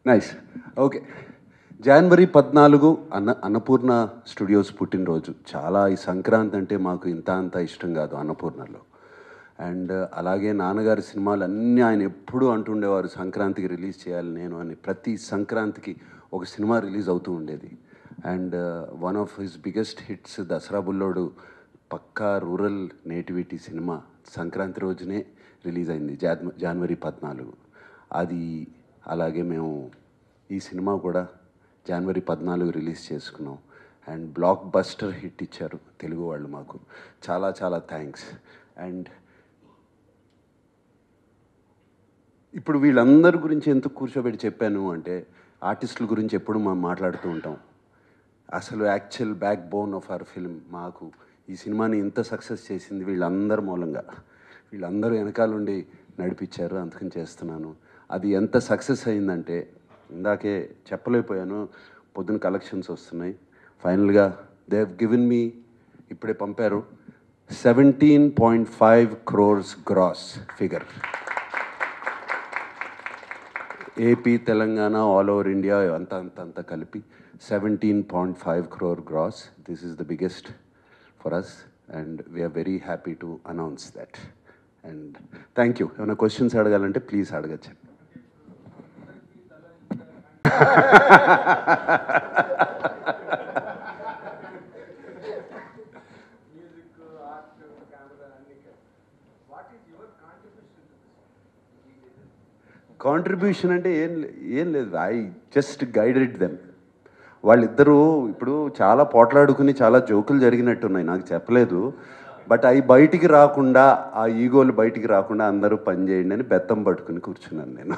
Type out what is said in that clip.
Nice. Okay. జనవరి 14 Annapurna studios పుట్టినరోజు. చాలా ఈ సంక్రాంతి అంటే మాకు ఇంత అంత ఇష్టం కాదు అన్నపూర్ణలో. అండ్ అలాగే నాన్నగారి సినిమాలన్నీ ఆయన ఎప్పుడూ అంటుండేవారు, సంక్రాంతికి రిలీజ్ చేయాలి నేను అని. ప్రతి సంక్రాంతికి ఒక సినిమా రిలీజ్ అవుతూ ఉండేది. And one of his biggest hits Dasara Bullodu, పక్కా రూరల్ నేటివిటీ సినిమా సంక్రాంతి రోజునే రిలీజ్ అయింది, జనవరి 14. అది అలాగే మేము ఈ సినిమా కూడా జనవరి 14 రిలీజ్ చేసుకున్నాం. అండ్ బ్లాక్ బస్టర్ హిట్ ఇచ్చారు తెలుగు వాళ్ళు మాకు. చాలా చాలా థ్యాంక్స్. అండ్ ఇప్పుడు వీళ్ళందరి గురించి ఎందుకు కూర్చోబెట్టి చెప్పాను అంటే, ఆర్టిస్టుల గురించి ఎప్పుడు మనం మాట్లాడుతూ ఉంటాం. అసలు actual backbone of our film, మాకు ఈ సినిమాని ఇంత సక్సెస్ చేసింది వీళ్ళందరి మూలంగా. వీళ్ళందరూ వెనకాలండి నడిపించారు, అందుకని చేస్తున్నాను. అది ఎంత సక్సెస్ అయిందంటే, ఇందాకే చెప్పలేకపోయాను, పొద్దున కలెక్షన్స్ వస్తున్నాయి. ఫైనల్గా దే హ్యావ్ గివెన్ మీ, ఇప్పుడే పంపారు, 17.5 crores gross figure. AP, Telangana, all over India అంతా కలిపి 17.5 crore gross. This is the biggest for us and we are very happy to announce that. And thank you. ఏమైనా క్వశ్చన్స్ అడగాలంటే please అడగచ్చు. Contribution అంటే ఏం లేదు, ఐ జస్ట్ గైడెడ్ దెమ్. వాళ్ళిద్దరూ ఇప్పుడు చాలా పోట్లాడుకుని చాలా జోకులు జరిగినట్టున్నాయి, నాకు చెప్పలేదు. బట్ అవి బయటికి రాకుండా, ఆ ఈగోలు బయటికి రాకుండా అందరూ పని చేయండి అని బెత్తం పట్టుకుని కూర్చున్నాను నేను.